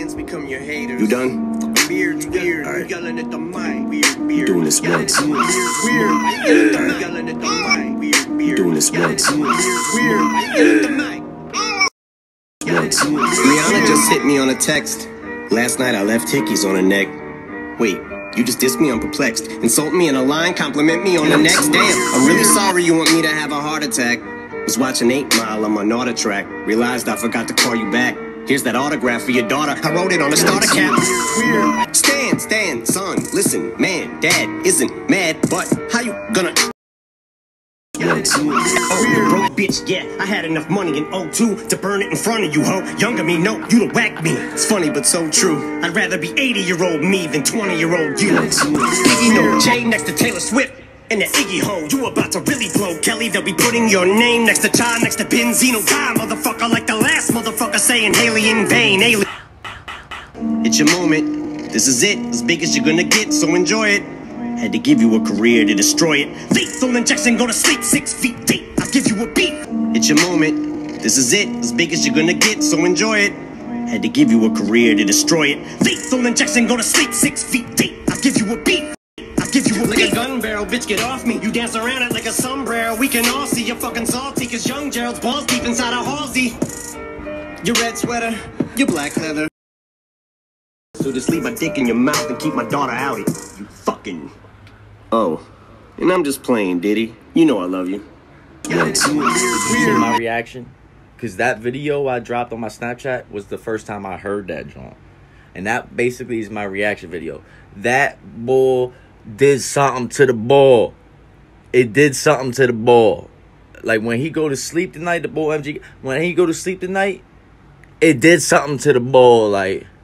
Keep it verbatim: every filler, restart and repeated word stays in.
fans become your haters. You done? Weird, weird. All right. Yelling at the mic. Weird, weird. Doing this once. Weird, weird. Yelling at the mic. Weird, weird. Doing this once. Weird, weird. Yelling at the mic. Once. Rihanna just hit me on a text. Last night I left hickeys on her neck. Wait, you just dissed me? I'm perplexed. Insult me in a line, compliment me on the next. Damn, I'm really sorry you want me to have a heart attack. Was watching eight mile on my Nauta track. Realized I forgot to call you back. Here's that autograph for your daughter. I wrote it on a starter cap. Weird. Stand, stand, son. Listen, man, dad isn't mad, but how you gonna? Once. Oh, you broke bitch, yeah. I had enough money in oh two to burn it in front of you, ho. Younger me, no, you don't whack me. It's funny, but so true. I'd rather be eighty-year-old me than twenty-year-old you. Iggy no J next to Taylor Swift. And the Iggy ho, you about to really blow, Kelly. They'll be putting your name next to Chai, next to Benzino. Die, motherfucker, like the last motherfucker saying Haley in vain. Haley. It's your moment. This is it, as big as you're gonna get, so enjoy it. Had to give you a career to destroy it. Lethal injection, go to sleep six feet deep. I'll give you a beat. It's your moment. This is it, as big as you're gonna get, so enjoy it. Had to give you a career to destroy it. Lethal injection, go to sleep six feet deep. I'll give you a beat. I'll give you a like beat. A gun barrel, bitch, get off me. You dance around it like a sombrero. We can all see you're fucking salty, cause young Gerald's balls deep inside a Halsey. Your red sweater, your black leather. So just leave my dick in your mouth and keep my daughter outie. You fucking... Oh, and I'm just playing, Diddy. You know I love you. Once. Did you see my reaction? Because that video I dropped on my Snapchat was the first time I heard that joint. And that basically is my reaction video. That bull did something to the ball. It did something to the ball. Like when he go to sleep tonight, the bull M G K, when he go to sleep tonight, it did something to the ball. Like...